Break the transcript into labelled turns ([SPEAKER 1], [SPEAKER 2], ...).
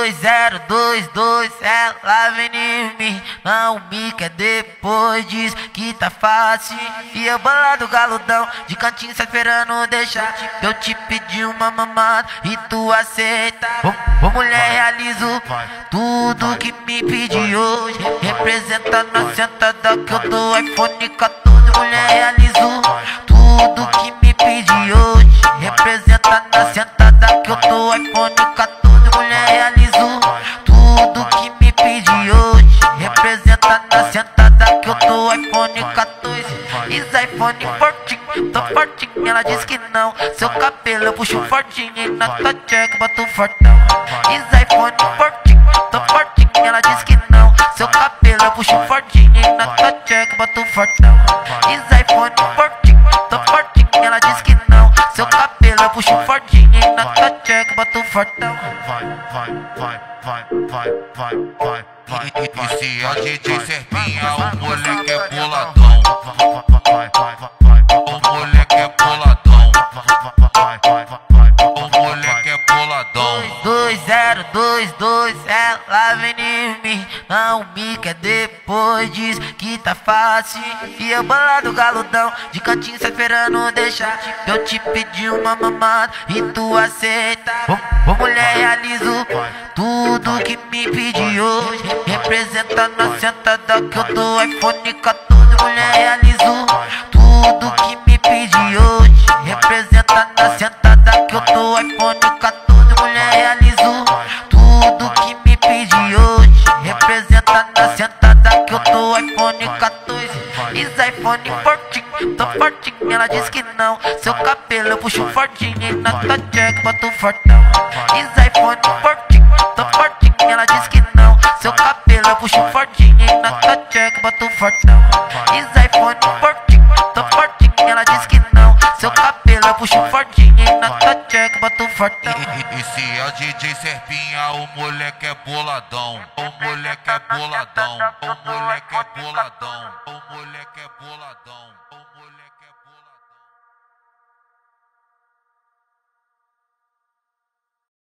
[SPEAKER 1] 2022, ela vem em mim, não me quer depois, diz que tá fácil. E eu bolado galudão, de cantinho só esperando deixar eu te pedir uma mamada e tu aceita. Ô mulher, realizo tudo que me pedi hoje, representando a sentada que eu dou iPhone 14. Mulher, realizo tudo que me pedi hoje, representando a sentada que eu dou iPhone 14. Mulher, realizo tudo que me pedi hoje, representando a sentada que eu dou iPhone 14. Is iPhone 14, tô fortinho, ela diz que não. Seu cabelo eu puxo fortinho e na tua check boto fortão. Is iPhone 14, tô fortinho, ela diz que não. Seu cabelo eu puxo fortinho e na tua check boto fortão. Is iPhone 14, tô fortinho, ela diz que não. Seu cabelo eu puxo fortinho e na tua check boto fortão.
[SPEAKER 2] E se a DJ Serpinha, o moleque é boladão. O moleque é boladão. O moleque é boladão.
[SPEAKER 1] 2022, ela vem em mim, não me quer depois, diz que tá fácil. E eu bolado galudão, de cantinho só esperando deixar eu te pedir uma mamada e tu aceita. Ô mulher, realizo tudo que me pedi hoje, representando a sentada que eu dou iPhone 14. Mulher, realizo tudo que me pedi hoje, representando a sentada que eu dou iPhone 14. Mulher, realizo tudo que me pedi hoje, representando a sentada que eu dou iPhone 14. Is iPhone 14, tô fortinho, ela diz que não. Seu cabelo eu puxo fortinho e na tua check boto fortão. Is iPhone 14, tô fortinho, ela diz que não. Seu cabelo eu puxo fortinho e na tua check boto fortão. Is iPhone 14, tô fortinho, ela diz que não. Seu cabelo eu puxo fortinho e na tua check boto fortão.
[SPEAKER 2] E se a DJ Serpinha, o moleque é boladão. O moleque é boladão. O moleque é boladão. O moleque é boladão. O moleque é boladão.